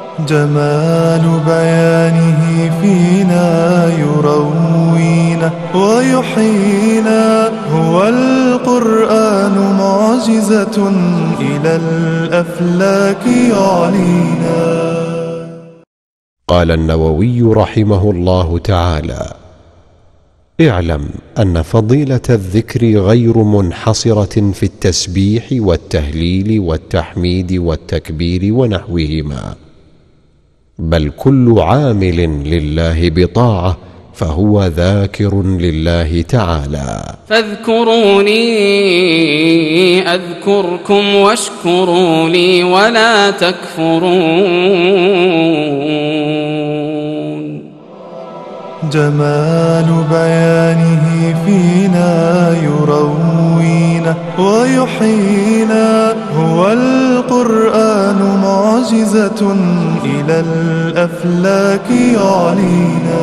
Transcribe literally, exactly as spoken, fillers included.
جمال بيانه فينا يروينا ويحيينا، هو القرآن معجزة إلى الأفلاك يعلينا. قال النووي رحمه الله تعالى: اعلم أن فضيلة الذكر غير منحصرة في التسبيح والتهليل والتحميد والتكبير ونحوهما، بل كل عامل لله بطاعة فهو ذاكر لله تعالى. فاذكروني أذكركم واشكروا لي ولا تكفرون. جمال بيانه فينا يروينا ويحيينا، هو القرآن معجزة إلى الأفلاك يعلينا.